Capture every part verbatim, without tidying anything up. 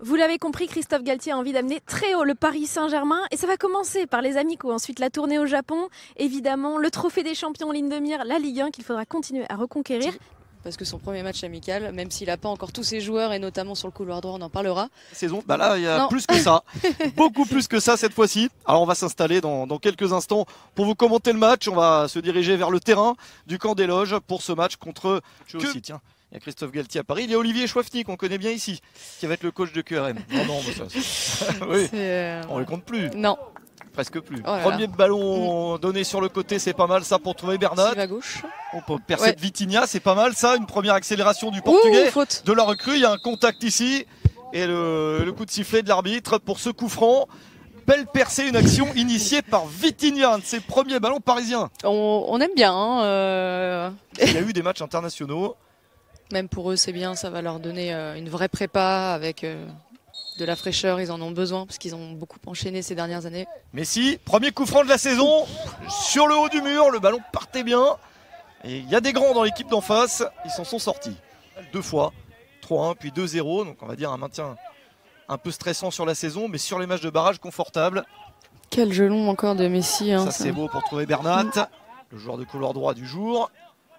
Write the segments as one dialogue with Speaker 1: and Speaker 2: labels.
Speaker 1: Vous l'avez compris, Christophe Galtier a envie d'amener très haut le Paris Saint-Germain et ça va commencer par les amicaux, ensuite la tournée au Japon, évidemment le trophée des champions en ligne de mire, la Ligue un qu'il faudra continuer à reconquérir.
Speaker 2: Parce que son premier match amical, même s'il n'a pas encore tous ses joueurs et notamment sur le couloir droit, on en parlera.
Speaker 3: Saison, bah là il y a
Speaker 2: Non.
Speaker 3: plus que ça, beaucoup plus que ça cette fois-ci. Alors on va s'installer dans, dans quelques instants pour vous commenter le match. On va se diriger vers le terrain du camp des loges pour ce match contre... Je que... aussi, tiens. Il y a Christophe Galtier à Paris, il y a Olivier Chouafny qu'on connaît bien ici, qui va être le coach de Q R M. Non, non, mais ça, oui.
Speaker 2: Euh...
Speaker 3: on ne le compte plus.
Speaker 2: Non.
Speaker 3: Presque plus.
Speaker 2: Oh là
Speaker 3: Premier
Speaker 2: là.
Speaker 3: ballon mmh. donné sur le côté, c'est pas mal ça pour trouver Bernat.
Speaker 2: À gauche.
Speaker 3: On peut percer
Speaker 2: Ouais.
Speaker 3: de Vitinha, c'est pas mal ça. Une première accélération du Portugais.
Speaker 2: Ouh, faute.
Speaker 3: De la recrue, il y a un contact ici. Et le, le coup de sifflet de l'arbitre pour ce coup franc. Belle percée, une action initiée par Vitinha, un de ses premiers ballons parisiens.
Speaker 2: On, on aime bien. Hein, euh...
Speaker 3: Il y a eu des matchs internationaux.
Speaker 2: Même pour eux, c'est bien, ça va leur donner euh, une vraie prépa avec euh, de la fraîcheur. Ils en ont besoin parce qu'ils ont beaucoup enchaîné ces dernières années.
Speaker 3: Messi, premier coup franc de la saison, sur le haut du mur, le ballon partait bien. Et il y a des grands dans l'équipe d'en face, ils s'en sont sortis. Deux fois, trois un, puis deux zéro, donc on va dire un maintien un peu stressant sur la saison, mais sur les matchs de barrage, confortable.
Speaker 2: Quel gelon encore de Messi. Hein,
Speaker 3: ça, ça. c'est beau pour trouver Bernat, mmh. le joueur de couloir droit du jour.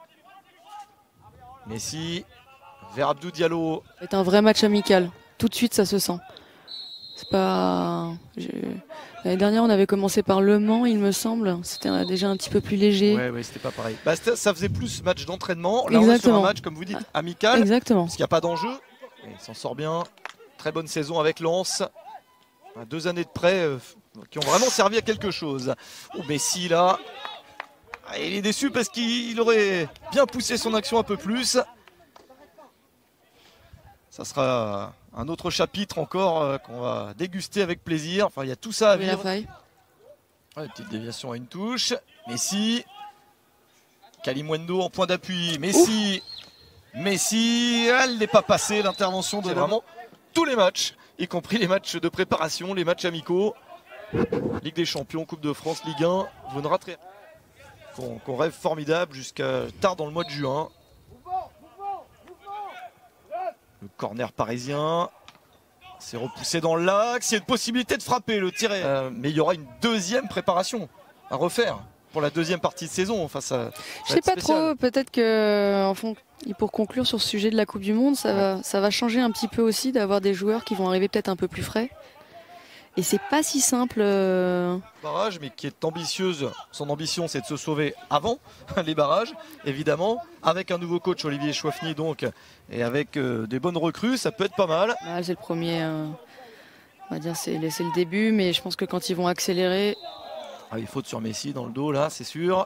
Speaker 3: Messi vers Abdou Diallo.
Speaker 2: C'est un vrai match amical. Tout de suite, ça se sent. C'est pas. L'année dernière, on avait commencé par Le Mans, il me semble. C'était déjà un petit peu plus léger.
Speaker 3: Ouais, ouais, c'était pas pareil. Bah, ça faisait plus match d'entraînement. Là,
Speaker 2: Exactement.
Speaker 3: on est sur un match, comme vous dites, amical.
Speaker 2: Exactement.
Speaker 3: Parce qu'il n'y a pas d'enjeu. Il s'en sort bien. Très bonne saison avec Lens. Deux années de prêt euh, qui ont vraiment servi à quelque chose. Oh, Messi là. Il est déçu parce qu'il aurait bien poussé son action un peu plus. Ça sera un autre chapitre encore euh, qu'on va déguster avec plaisir. Enfin, il y a tout ça à vivre.
Speaker 2: Ouais,
Speaker 3: une petite déviation à une touche. Messi. Kalimundo en point d'appui. Messi. Ouf. Messi. Elle n'est pas passée. L'intervention de vraiment tous les matchs, y compris les matchs de préparation, les matchs amicaux. Ligue des Champions, Coupe de France, Ligue un. Vous ne raterez rien. Qu'on qu'on rêve formidable jusqu'à tard dans le mois de juin. Le corner parisien. C'est repoussé dans l'axe. Il y a une possibilité de frapper le tir. Euh, mais il y aura une deuxième préparation à refaire pour la deuxième partie de saison. Enfin, ça,
Speaker 2: je sais pas trop. Peut-être que en fond, pour conclure sur ce sujet de la Coupe du Monde, ça, ouais. va, ça va changer un petit peu aussi d'avoir des joueurs qui vont arriver peut-être un peu plus frais. Et c'est pas si simple. Euh...
Speaker 3: Barrage, mais qui est ambitieuse. Son ambition, c'est de se sauver avant les barrages, évidemment. Avec un nouveau coach, Olivier Chouafny, donc, et avec euh, des bonnes recrues, ça peut être pas mal.
Speaker 2: Bah, c'est le premier. Euh... On va dire, c'est le début, mais je pense que quand ils vont accélérer.
Speaker 3: Ah, il faute sur Messi dans le dos, là, c'est sûr.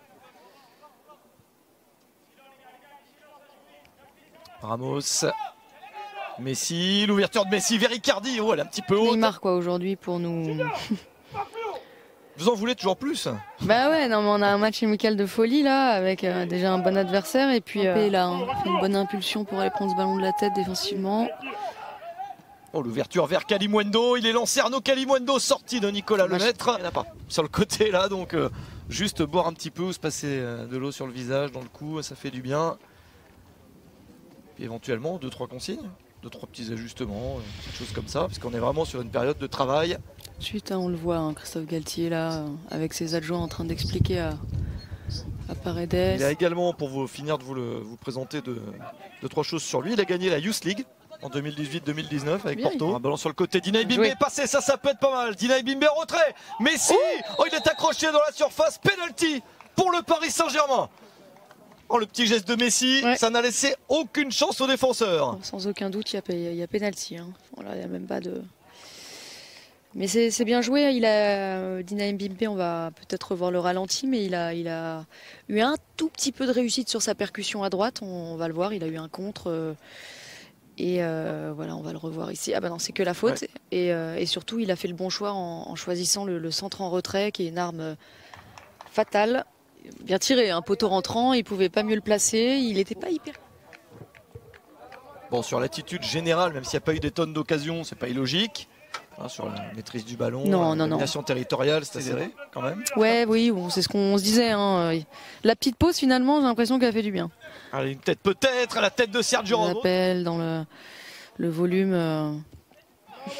Speaker 3: Ramos. Messi, l'ouverture de Messi vers Icardi, oh elle est un petit peu haute.
Speaker 2: Neymar quoi aujourd'hui pour nous.
Speaker 3: Vous en voulez toujours plus?
Speaker 2: Bah ouais, non mais on a un match amical de folie là, avec euh, déjà un bon adversaire et puis euh, là, hein, fait une bonne impulsion pour aller prendre ce ballon de la tête défensivement.
Speaker 3: Oh l'ouverture vers Kalimundo, il est lancé Arnaud Kalimundo, sorti de Nicolas Lemaitre. Il n'y en a pas sur le côté là, donc euh, juste boire un petit peu ou se passer euh, de l'eau sur le visage, dans le cou, ça fait du bien. Puis éventuellement deux trois consignes. Deux, trois petits ajustements, des choses comme ça, parce qu'on est vraiment sur une période de travail.
Speaker 2: Ensuite, hein, on le voit, hein, Christophe Galtier là, euh, avec ses adjoints en train d'expliquer à, à Paredes.
Speaker 3: Il a également, pour vous finir de vous, le, vous présenter deux, deux, trois choses sur lui, il a gagné la Youth League en deux mille dix-huit deux mille dix-neuf avec Bien, Porto. Un ballon sur le côté, Dinaï Bimbe est passé, ça, ça peut être pas mal. Dinaï Bimbe en retrait, Messi, oh, oh il est accroché dans la surface, penalty pour le Paris Saint-Germain. Oh, le petit geste de Messi, ouais. Ça n'a laissé aucune chance aux défenseurs.
Speaker 2: Sans aucun doute, il y a, il y a pénalty. Hein. Voilà, il n'y a même pas de. Mais c'est bien joué. Il a Dinaï Bimbe, on va peut-être revoir le ralenti, mais il a, il a eu un tout petit peu de réussite sur sa percussion à droite. On, on va le voir. Il a eu un contre. Euh, et euh, voilà, on va le revoir ici. Ah bah non, c'est que la faute. Ouais. Et, euh, et surtout, il a fait le bon choix en, en choisissant le, le centre en retrait, qui est une arme fatale. Bien tiré, un poteau rentrant, il pouvait pas mieux le placer, il n'était pas hyper.
Speaker 3: Bon, sur l'attitude générale, même s'il n'y a pas eu des tonnes d'occasions, c'est pas illogique. Hein, sur la maîtrise du ballon,
Speaker 2: non,
Speaker 3: la
Speaker 2: non,
Speaker 3: domination territoriale, c'était serré quand même.
Speaker 2: Ouais, oui, bon, c'est ce qu'on se disait. Hein. La petite pause, finalement, j'ai l'impression qu'elle a fait du bien.
Speaker 3: Allez, une tête peut-être à la tête de Sergio Ramos.
Speaker 2: L'appel dans le, le volume. Euh...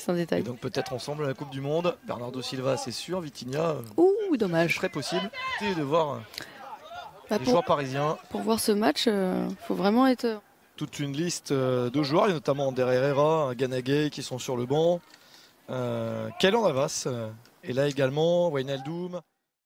Speaker 2: C'est un détail.
Speaker 3: Et donc peut-être ensemble à la Coupe du Monde. Bernardo Silva, c'est sûr. Vitinha,
Speaker 2: Ouh, dommage.
Speaker 3: très possible. Et de voir
Speaker 2: Bah,
Speaker 3: les
Speaker 2: pour,
Speaker 3: joueurs parisiens.
Speaker 2: pour voir ce match, il euh, faut vraiment être...
Speaker 3: Toute une liste de joueurs, il y a notamment Ander Herrera, Ganagay qui sont sur le banc. Euh, Keylor Navas est là également, Wijnaldum.